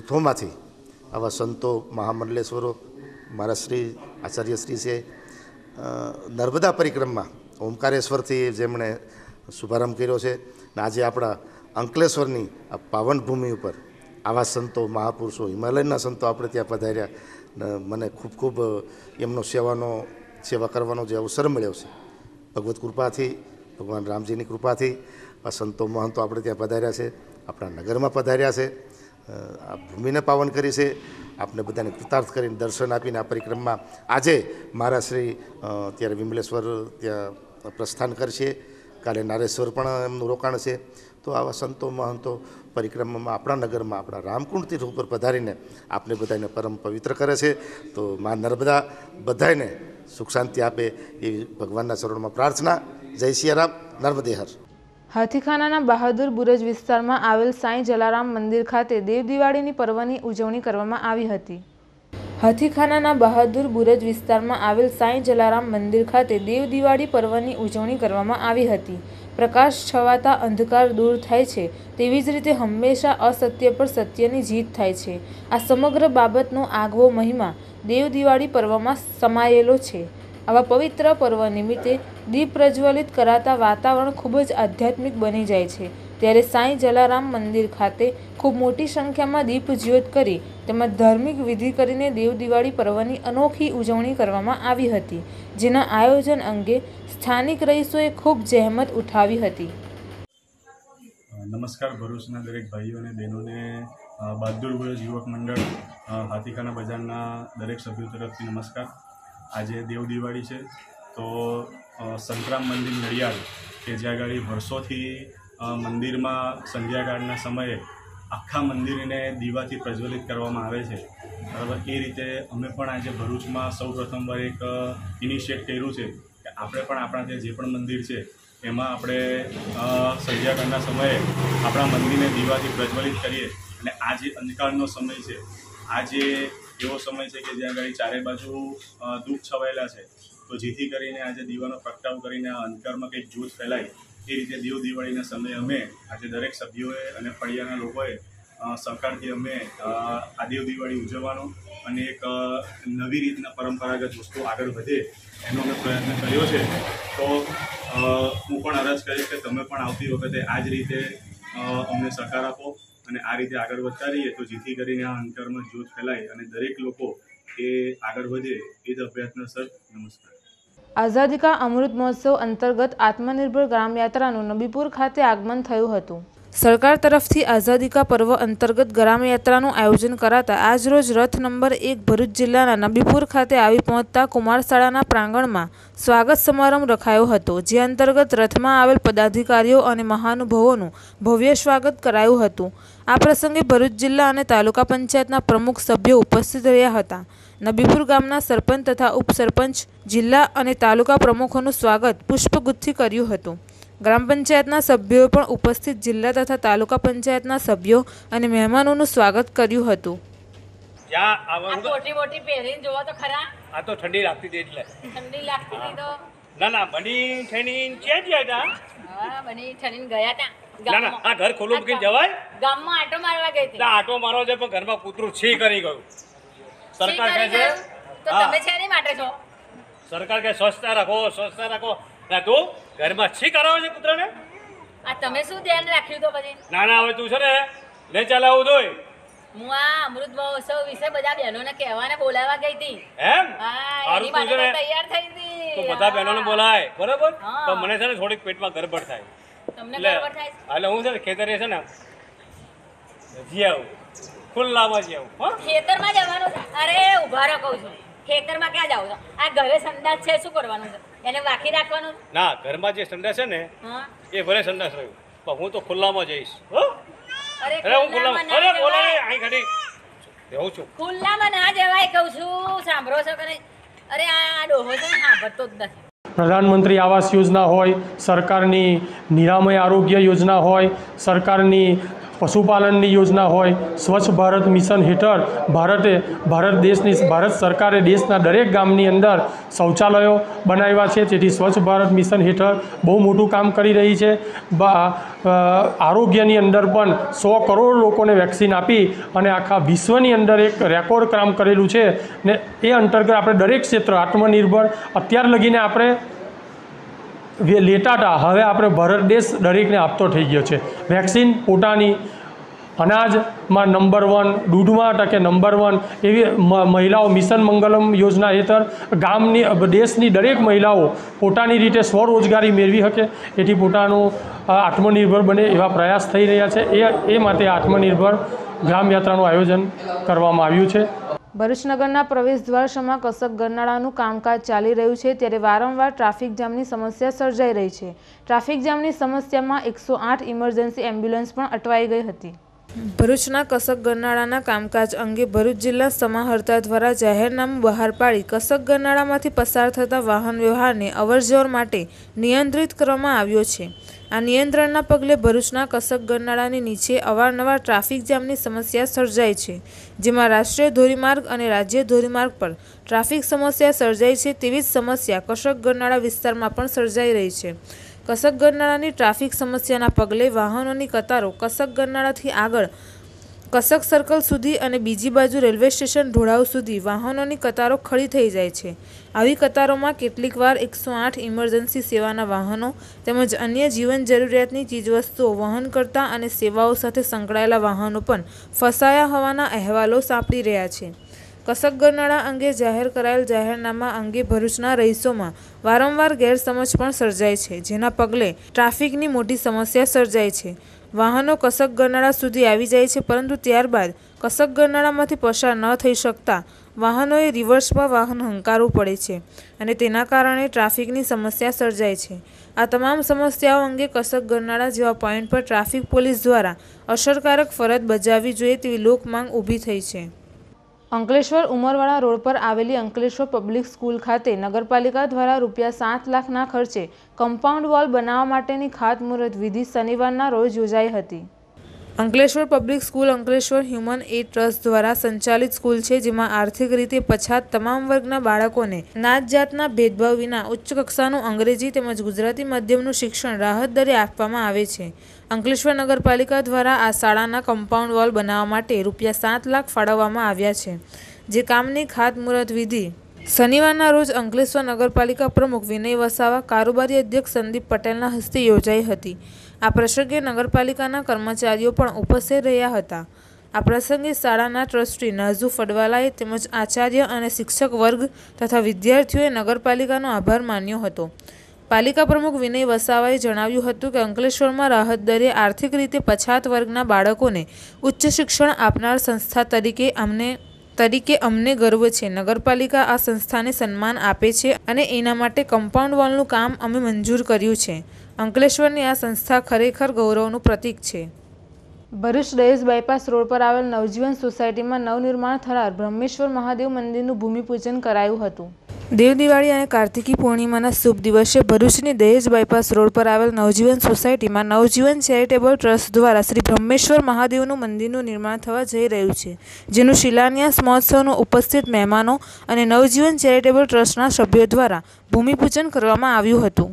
Speaker 7: તીર્થોમાંથી આવા સંતો મહામંડલેશ્વરો મહારાજશ્રી આચાર્યશ્રી છે
Speaker 11: નર્મદા પરિક્રમા ઓમકારેશ્વરથી જેમણે શુભારંભ કર્યો છે ને આજે આપણા અંકલેશ્વરની આ પાવન ભૂમિ ઉપર આવા સંતો મહાપુરુષો હિમાલયના સંતો આપણે ત્યાં પધાર્યા ને મને ખૂબ ખૂબ એમનો સેવા કરવાનો જે અવસર મળ્યો છે ભગવત કૃપાથી, ભગવાન રામજીની કૃપાથી આ સંતો મહંતો આપણે ત્યાં પધાર્યા છે, આપણા નગરમાં પધાર્યા છે, આ ભૂમિને પાવન કરી છે. આપને બધાને કૃતાર્થ કરીને દર્શન આપીને આ પરિક્રમા આજે મારા શ્રી ત્યારે વિમલેશ્વર ત્યાં પ્રસ્થાન કરશે, કાલે નારેશ્વર પણ એમનું રોકાણ છે. તો આવા સંતો મહંતો પરિક્રમામાં આપણા નગરમાં આપણા રામકુંડ તીર્થ ઉપર પધારીને આપને બધાને પરમ પવિત્ર કરે છે. તો મા નર્મદા બધાને સુખ શાંતિ આપે એવી ભગવાનના ચરણોમાં પ્રાર્થના. જય સિયારામ, નર્મદે હર.
Speaker 1: હાથીખાનાના બહાદુર બુરજ વિસ્તારમાં આવેલ સાંઈ જલારામ મંદિર ખાતે દેવ દિવાળીની પર્વની ઉજવણી કરવામાં આવી હતી. હાથીખાનાના બહાદુર બુરજ વિસ્તારમાં આવેલ સાંઈ જલારામ મંદિર ખાતે દેવ દિવાળી પર્વની ઉજવણી કરવામાં આવી હતી. પ્રકાશ છવાતા અંધકાર દૂર થાય છે, તેવી જ રીતે હંમેશા અસત્ય પર સત્યની જીત થાય છે. આ સમગ્ર બાબતનો આગવો મહિમા દેવ દિવાળી પર્વમાં સમાયેલો છે. આવા પવિત્ર પર્વ નિમિત્તે દીપ પ્રજ્વલિત કરાતા વાતાવરણ ખૂબ જ આધ્યાત્મિક બની જાય છે. ત્યારે સાંઈ જલારામ મંદિર ખાતે ખૂબ મોટી સંખ્યામાં દીપ જ્યોત કરી તેમજ ધાર્મિક વિધિ કરીને દેવ દિવાળી પર્વની અનોખી ઉજવણી કરવામાં આવી હતી, જેના આયોજન અંગે સ્થાનિક રહીશોએ ખૂબ જહેમત ઉઠાવી હતી.
Speaker 12: નમસ્કાર ભરૂચના દરેક ભાઈઓ અને બહેનોને બહાદુર બુરજ યુવક મંડળ હાથીખાના બજારના દરેક સભ્યો તરફથી નમસ્કાર. આજે દેવ દિવાળી છે તો સંતરામ મંદિર નડિયાદ કે જ્યાં આગળ વર્ષોથી મંદિરમાં સંધ્યાકાળના સમયે આખા મંદિરને દીવાથી પ્રજ્વલિત કરવામાં આવે છે, બરાબર. એ રીતે અમે પણ આજે ભરૂચમાં સૌ પ્રથમવાર એક ઇનિશિયેટ કર્યું છે કે આપણે પણ આપણા ત્યાં જે પણ મંદિર છે એમાં આપણે સંધ્યાકાળના સમયે આપણા મંદિરને દીવાથી પ્રજ્વલિત કરીએ. અને આ જે અંધકારનો સમય છે, આજે એવો સમય છે કે જ્યાં આગળ ચારે બાજુ દુઃખ છવાયેલા છે, તો જેથી કરીને આજે દીવાનો પ્રગટાવ કરીને આ અંધકારમાં કંઈક જ્યોત ફેલાય એ રીતે દેવ દિવાળીના સમયે અમે આજે દરેક સભ્યોએ અને ફળિયાના લોકોએ સહકારથી અમે આ દેવ દિવાળી ઉજવવાનો અને એક નવી રીતના પરંપરાગત વસ્તુ આગળ વધે એનો અમે પ્રયત્ન કર્યો છે. તો હું પણ અરજ કરીશ કે તમે પણ આવતી વખતે આ જ રીતે અમને સહકાર આપો અને આ રીતે આગળ વધતા રહીએ, તો જેથી કરીને આ અંતરમાં જ્યોત ફેલાય અને દરેક લોકો એ આગળ વધે એ જ અભ્યર્થના સર. નમસ્કાર.
Speaker 1: આઝાદી કા અમૃત મહોત્સવ અંતર્ગત આત્મનિર્ભર ગ્રામ યાત્રાનું નબીપુર ખાતે આગમન થયું હતું. સરકાર તરફથી આઝાદી કા પર્વ અંતર્ગત ગ્રામ યાત્રાનું આયોજન કરાતા આજરોજ રથ નંબર 1 ભરૂચ જિલ્લાના નબીપુર ખાતે આવી પહોંચતા કુમારશાળાના પ્રાંગણમાં સ્વાગત સમારંભ રખાયો હતો, જે અંતર્ગત રથમાં આવેલ પદાધિકારીઓ અને મહાનુભાવોનું ભવ્ય સ્વાગત કરાયું હતું. આ પ્રસંગે ભરૂચ જિલ્લા અને તાલુકા પંચાયતના પ્રમુખ સભ્યો ઉપસ્થિત રહ્યા હતા. નબીપુર ગામના સરપંચ તથા ઉપસરપંચ, જિલ્લા અને તાલુકા પ્રમુખોનું સ્વાગત પુષ્પગુચ્છથી કર્યું હતું. ગ્રામ પંચાયતના સભ્યોએ પણ ઉપસ્થિત જિલ્લા તથા તાલુકા પંચાયતના સભ્યો અને મહેમાનોનું સ્વાગત કર્યું હતું.
Speaker 13: આ તો ઠંડી લાગતી હતી એટલે ઠંડી લાગતી હતી તો ના બની ઠેની ક્યાં ગયા હતા? હા બની ઠેની ગયા હતા. ના આ ઘર ખોલું મૂકીને જવાય? ગામમાં આટો મારવા ગઈ હતી. આટો મારવા છે પણ ઘરમાં કૂતરું છી કરી ગયું. સરકાર કહે છે તો તમે શેની માટે છો? સરકાર કહે સ્વચ્છતા રાખો, સ્વચ્છતા રાખો. ના તું ઘરમાં છી કરાવે છે કૂતરાને? આ તમે શું ધ્યાન રાખ્યું તો પછી? ના હવે તું છે ને લે ચલાવું દોય. હું આ અમૃત મહોત્સવ વિશે બધા બહેનોને કહેવાને બોલાવવા ગઈ હતી. એમ? હા એની માટે તૈયાર થઈ હતી. તો બધા બહેનોને બોલાય બરાબર. તો મને છે ને થોડીક પેટમાં ગરબડ થાય. તમને ગરબડ થાય? એટલે હું છે ને ખેતરે છે ને જી આવું, ખુલ્લામાં જી આવું. હો ખેતરમાં જવાનું છે? અરે ઉભા રહો કહું છું. ખેતરમાં ક્યાં જાવ છો? આ ઘરે સંડાસ છે, શું કરવાનું છે? એને વાખી રાખવાનું? ના ઘરમાં જે સંડાસ છે ને એ ભલે સંડાસ રહ્યું, પણ હું તો ખુલ્લામાં જઈશ. હો અરે હું ખુલ્લામાં અરે બોલાય અહીં ઘડી રહેવું છું. ખુલ્લામાં ના જવાય કહું છું, સાંભળો છો કે નહીં? અરે આ ડોહો છે ને સાંભળતો જ નથી.
Speaker 14: પ્રધાનમંત્રી આવાસ યોજના હોય, સરકારની નિરામય આરોગ્ય યોજના હોય, સરકારની
Speaker 3: પશુપાલનની યોજના હોય, સ્વચ્છ ભારત મિશન હેઠળ ભારત સરકારે દેશના દરેક ગામની અંદર શૌચાલયો બનાવ્યા છે, તેથી સ્વચ્છ ભારત મિશન હેઠળ બહુ મોટું કામ કરી રહી છે। આરોગ્યની અંદર પણ 100 કરોડ લોકોને વેક્સિન આપી અને આખા વિશ્વની અંદર એક રેકોર્ડ કામ કરેલું છે ને એ અંતર્ગત આપણે દરેક ક્ષેત્ર આત્મનિર્ભર અત્યાર લગીને આપણે લેતા હતા, હવે આપણે ભારત દેશ દરેકને આપતો થઈ ગયો છે। વેક્સિન પોતાની અનાજમાં નંબર 1, દૂધમાં ટકે નંબર 1 એવી મહિલાઓ મિશન મંગલમ યોજના હેઠળ દેશની દરેક મહિલાઓ પોતાની રીતે સ્વરોજગારી મેળવી શકે, એથી પોતાનું આત્મનિર્ભર બને એવા પ્રયાસ થઈ રહ્યા છે। એ માટે આત્મનિર્ભર ગ્રામ યાત્રાનું આયોજન કરવામાં આવ્યું છે।
Speaker 1: ભરૂચ નગરના પ્રવેશ દ્વાર સમા કસક ગરનાળાનું કામકાજ ચાલી રહ્યું છે, ત્યારે વારંવાર ટ્રાફિક જામની સમસ્યા સર્જાઈ રહી છે। ટ્રાફિક જામની સમસ્યામાં 108 ઇમરજન્સી એમ્બ્યુલન્સ પણ અટવાઈ ગઈ હતી। ભરૂચના કસક ગરનાળાના કામકાજ અંગે ભરૂચ જિલ્લા સમાહર્તા દ્વારા જાહેરનામું બહાર પાડી કસક ગરનાળામાંથી પસાર થતા વાહન વ્યવહારને અવરજવર માટે નિયંત્રિત કરવામાં આવ્યો છે। આ નિયંત્રણના પગલે ભરૂચના કસક ગરનાળાની નીચે અવારનવાર ટ્રાફિક જામની સમસ્યા સર્જાય છે, જેમાં રાષ્ટ્રીય ધોરીમાર્ગ અને રાજ્ય ધોરીમાર્ગ પર ટ્રાફિક સમસ્યા સર્જાય છે, તેવી જ સમસ્યા કસક ગરનાળા વિસ્તારમાં પણ સર્જાઈ રહી છે। કસક ગરનાળાની ટ્રાફિક સમસ્યાના પગલે વાહનોની કતારો કસક ગરનાળાથી આગળ કસક સર્કલ સુધી અને બીજી બાજુ રેલવે સ્ટેશન ઢોળાવ સુધી વાહનોની કતારો ખડી થઈ જાય છે। આવી કતારોમાં કેટલીકવાર 108 ઇમરજન્સી સેવાના વાહનો તેમજ અન્ય જીવન જરૂરિયાતની ચીજવસ્તુઓ વહન કરતા અને સેવાઓ સાથે સંકળાયેલા વાહનો પણ ફસાયા હોવાના અહેવાલો સાંપડી રહ્યા છે। કસક ગરનાળા અંગે જાહેર કરાયેલ જાહેરનામા અંગે ભરૂચના રહીશોમાં વારંવાર ગેરસમજ પણ સર્જાય છે, જેના પગલે ટ્રાફિકની મોટી સમસ્યા સર્જાય છે। વાહનો કસક ગરનાળા સુધી આવી જાય છે, પરંતુ ત્યારબાદ કસક ગરનાળામાંથી પસાર ન થઈ શકતા વાહનોએ રિવર્સમાં વાહન હંકારવું પડે છે અને તેના કારણે ટ્રાફિકની સમસ્યા સર્જાય છે। આ તમામ સમસ્યાઓ અંગે કસક ગરનાળા જેવા પોઈન્ટ પર ટ્રાફિક પોલીસ દ્વારા અસરકારક ફરજ બજાવવી જોઈએ તેવી લોકમાંગ ઊભી થઈ છે। અંકલેશ્વર ઉમરવાડા રોડ પર આવેલી અંકલેશ્વર પબ્લિક સ્કૂલ ખાતે નગરપાલિકા દ્વારા ₹7 લાખના ખર્ચે કમ્પાઉન્ડ વોલ બનાવવા માટેની ખાતમુહૂર્ત વિધિ શનિવારના રોજ યોજાઈ હતી। Ankleshwar public school Ankleshwar human aid trust દ્વારા સંચાલિત સ્કૂલ છે, જેમાં આર્થિક રીતે પછાત તમામ વર્ગના બાળકોને નાત જાતના ભેદભાવ વિના ઉચ્ચ કક્ષાનું અંગ્રેજી તેમજ ગુજરાતી માધ્યમનું શિક્ષણ રાહત દરે આપવામાં આવે છે। અંકલેશ્વર નગરપાલિકા દ્વારા આ શાળાના કમ્પાઉન્ડ વોલ બનાવવા માટે ₹7 લાખ ફાળવવામાં આવ્યા છે, જે કામની ખાતમુહૂર્ત વિધિ શનિવારના રોજ અંકલેશ્વર નગરપાલિકા પ્રમુખ વિનય વસાવા, કારોબારી અધ્યક્ષ સંદીપ પટેલના હસ્તે યોજાઈ હતી। આ પ્રસંગે નગરપાલિકાના કર્મચારીઓ પણ ઉપસ્થિત રહ્યા હતા। આ પ્રસંગે શાળાના ટ્રસ્ટી નાઝુ ફડવાલાએ તેમજ આચાર્ય અને શિક્ષક વર્ગ તથા વિદ્યાર્થીઓએ નગરપાલિકાનો આભાર માન્યો હતો। પાલિકા પ્રમુખ વિનય વસાવાએ જણાવ્યું હતું કે અંકલેશ્વરમાં રાહત દરે આર્થિક રીતે પછાત વર્ગના બાળકોને ઉચ્ચ શિક્ષણ આપનાર સંસ્થા તરીકે અમને ગર્વ છે। નગરપાલિકા આ સંસ્થાને સન્માન આપે છે અને એના માટે કમ્પાઉન્ડ વોલનું કામ અમે મંજૂર કર્યું છે। અંકલેશ્વરની આ સંસ્થા ખરેખર ગૌરવનું પ્રતીક છે। ભરૂચ દહેજ બાયપાસ રોડ પર આવેલ નવજીવન સોસાયટીમાં નવનિર્માણ થનાર બ્રહ્મેશ્વર મહાદેવ મંદિરનું ભૂમિપૂજન કરાયું હતું। દેવ દિવાળી અને કાર્તિકી પૂર્ણિમાના શુભ દિવસે ભરૂચની દહેજ બાયપાસ રોડ પર આવેલ નવજીવન સોસાયટીમાં નવજીવન ચેરિટેબલ ટ્રસ્ટ દ્વારા શ્રી બ્રહ્મેશ્વર મહાદેવનું મંદિરનું નિર્માણ થવા જઈ રહ્યું છે, જેનું શિલાન્યાસ મહોત્સવનું ઉપસ્થિત મહેમાનો અને નવજીવન ચેરિટેબલ ટ્રસ્ટના સભ્યો દ્વારા ભૂમિપૂજન કરવામાં આવ્યું હતું।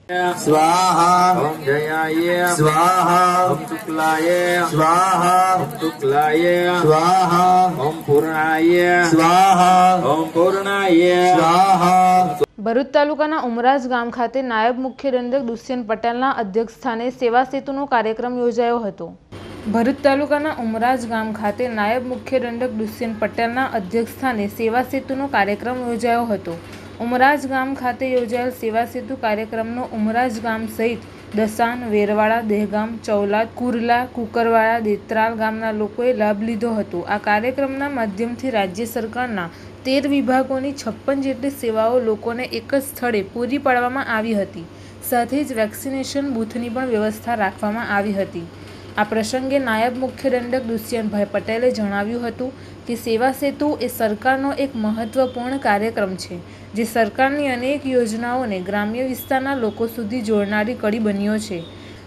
Speaker 14: स्वाहा ओम जयाय स्वाहा ओम शुक्लाय स्वाहा ओम शुक्लाय स्वाहा ओम पूर्णाय स्वाहा ओम पूर्णाय स्वाहा।
Speaker 1: ભરૂચ તાલુકાના ઉમરાજ ગામ ખાતે નાયબ મુખ્ય દંડક દુષ્યંત પટેલના અધ્યક્ષસ્થાને સેવા સેતુનો કાર્યક્રમ યોજાયો હતો। ભરૂચ તાલુકાના ઉમરાજ ગામ ખાતે નાયબ મુખ્ય દંડક દુષ્યંત પટેલના અધ્યક્ષસ્થાને સેવા સેતુનો કાર્યક્રમ યોજાયો હતો। ઉમરાજ ગામ ખાતે યોજાયેલ સેવા સેતુ કાર્યક્રમનો ઉમરાજ ગામ સહિત દસાન, વેરવાડા, દહેગામ, ચૌલાદ, કુરલા, કુકરવાડા, દેત્રાલ ગામના લોકોએ લાભ લીધો હતો। આ કાર્યક્રમના માધ્યમથી રાજ્ય સરકારના 13 વિભાગોની 56 જેટલી સેવાઓ લોકોને એક જ સ્થળે પૂરી પાડવામાં આવી હતી। સાથે જ વેક્સિનેશન બૂથની પણ વ્યવસ્થા રાખવામાં આવી હતી। આ પ્રસંગે નાયબ મુખ્ય દંડક દુષ્યંતભાઈ પટેલે જણાવ્યું હતું કે સેવા સેતુ એ સરકારનો એક મહત્વપૂર્ણ કાર્યક્રમ છે, જે સરકારની અનેક યોજનાઓને ગ્રામ્ય વિસ્તારના લોકો સુધી જોડનારી કડી બન્યો છે।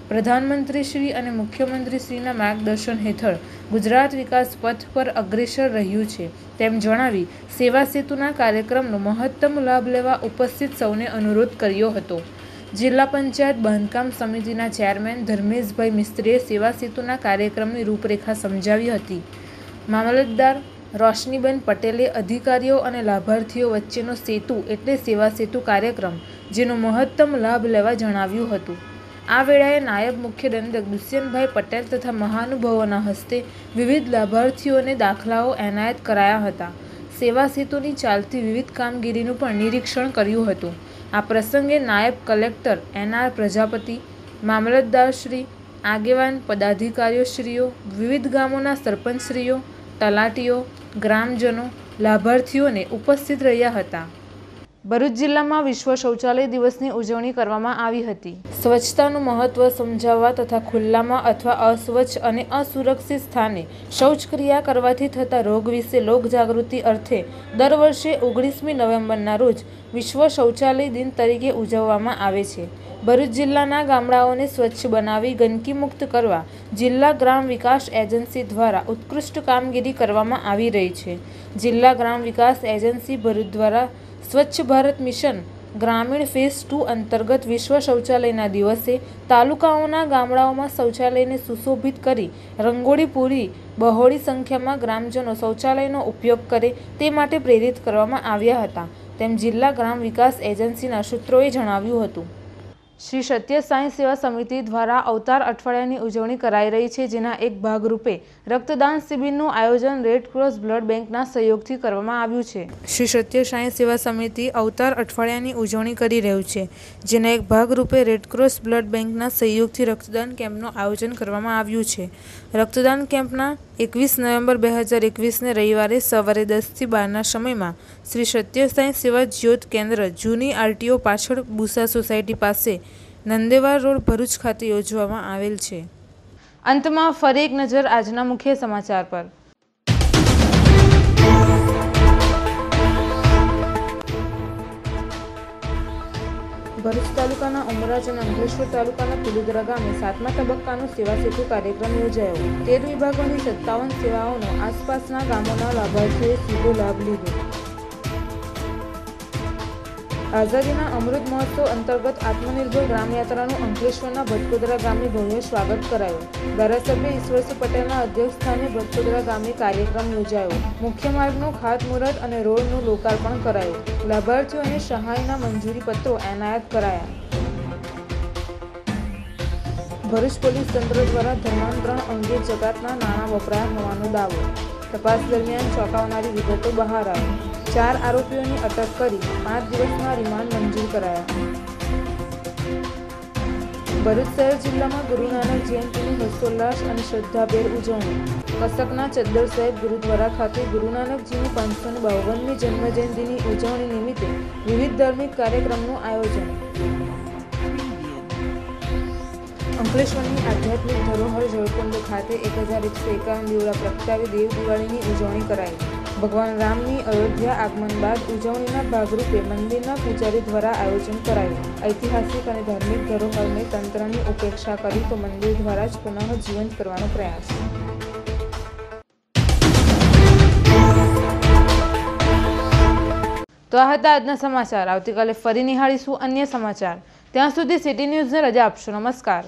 Speaker 1: પ્રધાનમંત્રીશ્રી અને મુખ્યમંત્રીશ્રીના માર્ગદર્શન હેઠળ ગુજરાત વિકાસ પથ પર અગ્રેસર રહ્યું છે તેમ જણાવી સેવા સેતુના કાર્યક્રમનો મહત્તમ લાભ લેવા ઉપસ્થિત સૌને અનુરોધ કર્યો હતો. જિલ્લા પંચાયત બાંધકામ સમિતિના ચેરમેન ધર્મેશભાઈ મિસ્ત્રીએ સેવા સેતુના કાર્યક્રમની રૂપરેખા સમજાવી હતી. મામલતદાર રોશનીબેન પટેલે અધિકારીઓ અને લાભાર્થીઓ વચ્ચેનો સેતુ એટલે સેવા સેતુ કાર્યક્રમ જેનો મહત્તમ લાભ લેવા જણાવ્યું હતું. આ વેળાએ નાયબ મુખ્ય દંડક દુષ્યંતભાઈ પટેલ તથા મહાનુભાવોના હસ્તે વિવિધ લાભાર્થીઓને દાખલાઓ એનાયત કરાયા હતા. સેવા સેતુની ચાલતી વિવિધ કામગીરીનું પણ નિરીક્ષણ કર્યું હતું. આ પ્રસંગે નાયબ કલેક્ટર NR પ્રજાપતિ, મામલતદારશ્રી, આગેવાન પદાધિકારીઓશ્રીઓ, વિવિધ ગામોના સરપંચશ્રીઓ, તલાટીઓ, ગ્રામજનો, લાભાર્થીઓને ઉપસ્થિત રહ્યા હતા. ભરૂચ જિલ્લામાં વિશ્વ શૌચાલય દિવસની ઉજવણી કરવામાં આવી હતી. સ્વચ્છતાનું મહત્વ સમજાવવા તથા ખુલ્લામાં અથવા અસ્વચ્છ અને અસુરક્ષિત સ્થાને શૌચક્રિયા કરવાથી થતા રોગ વિશે લોકજાગૃતિ અર્થે દર વર્ષે 19મી નવેમ્બરના રોજ વિશ્વ શૌચાલય દિન તરીકે ઉજવવામાં આવે છે. ભરૂચ જિલ્લાના ગામડાઓને સ્વચ્છ બનાવી ગંદકી મુક્ત કરવા જિલ્લા ગ્રામ વિકાસ એજન્સી દ્વારા ઉત્કૃષ્ટ કામગીરી કરવામાં આવી રહી છે. જિલ્લા ગ્રામ વિકાસ એજન્સી ભરૂચ દ્વારા સ્વચ્છ ભારત મિશન ગ્રામીણ ફેઝ 2 અંતર્ગત વિશ્વ શૌચાલયના દિવસે તાલુકાઓના ગામડાઓમાં શૌચાલયને સુશોભિત કરી રંગોળી પૂરી બહોળી સંખ્યામાં ગ્રામજનો શૌચાલયનો ઉપયોગ કરે તે માટે પ્રેરિત કરવામાં આવ્યા હતા તેમ જિલ્લા ગ્રામ વિકાસ એજન્સીના સૂત્રોએ જણાવ્યું હતું. શ્રી સત્ય સાંઈ સેવા સમિતિ દ્વારા અવતાર અઠવાડિયાની ઉજવણી કરાઈ રહી છે, જેના એક ભાગરૂપે રક્તદાન શિબિરનું આયોજન રેડ ક્રોસ બ્લડ બેંકના સહયોગથી કરવામાં આવ્યું છે. શ્રી સત્ય સાંઈ સેવા સમિતિ અવતાર અઠવાડિયાની ઉજવણી કરી રહ્યું છે, જેના એક ભાગરૂપે રેડ ક્રોસ બ્લડ બેંકના સહયોગથી રક્તદાન કેમ્પનું આયોજન કરવામાં આવ્યું છે. રક્તદાન કેમ્પના 21 નવેમ્બર 2021ને રવિવારે સવારે 10 થી 12ના સમયમાં શ્રી સત્ય સાંઈ સેવા જ્યોત કેન્દ્ર જૂની RTO પાછળ બુસા સોસાયટી પાસે નંદેવાડ રોડ ભરૂચ ખાતે યોજવામાં આવેલ છે. અંતમાં ફરી એક નજર આજના મુખ્ય સમાચાર પર. ભરૂચ તાલુકાના ઉમરાજ અને અંકલેશ્વર તાલુકાના પિલુદરા ગામે 7મા તબક્કાનો સેવા સેતુ કાર્યક્રમ યોજાયો. 13 વિભાગોની 57 સેવાઓનો આસપાસના ગામોના લાભાર્થીઓએ સીધો લાભ લીધો. આઝાદીના અમૃત મહોત્સવ અંતર્ગત આત્મનિર્ભર ગ્રામ યાત્રાનું અંકલેશ્વરના ભટકોદરા ગામે ભવ્ય સ્વાગત કરાયું. ધારાસભ્ય ઈશ્વરસિંહ પટેલના અધ્યક્ષસ્થાને ભટકોદરા ગામે કાર્યક્રમ યોજાયો. મુખ્ય માર્ગનું ખાતમુહૂર્ત અને રોડનું લોકાર્પણ કરાયું. લાભાર્થીઓને સહાયના મંજૂરી પત્રો એનાયત કરાયા. ભરૂચ પોલીસ તંત્ર દ્વારા ધર્માંતરણ અંગે જકાતના નાણાં વપરાયા હોવાનો દાવો. તપાસ દરમિયાન ચોંકાવનારી વિગતો બહાર આવી. 4 આરોપીઓની અટક કરી 5 દિવસના રિમાન્ડ મંજૂર કરાયા. ભરૂચ શહેર જિલ્લામાં ગુરુ નાનક જયંતિની હર્ષોલ્લાસ અને શ્રદ્ધાભેર ઉજવણી. કસકના ચદ્દર સાહેબ ગુરુદ્વારા ખાતે ગુરુ નાનકજીની 552મી જન્મજયંતિની ઉજવણી નિમિત્તે વિવિધ ધાર્મિક કાર્યક્રમનું આયોજન. અંકલેશ્વરની આધ્યાત્મિક ધરોહર જળકુંડ ખાતે 1151 દીવડા પ્રગટાવી દેવ દિવાળીની ઉજવણી કરાઈ. ભગવાન રામની અયોધ્યા આગમન બાદ ઉજવણીના ભાગરૂપે મંદિરના પૂજારી દ્વારા આયોજન કરાયું. ઐતિહાસિક અને ધાર્મિક ધરોહરને તંત્રની ઉપેક્ષા કરી તો મંદિર દ્વારા જ પુનઃ જીવંત કરવાનો પ્રયાસ. તો આ હતા આજના સમાચાર. આવતીકાલે ફરી નિહાળીશું અન્ય સમાચાર. ત્યાં સુધી સિટી ન્યૂઝને રજા આપશો. નમસ્કાર.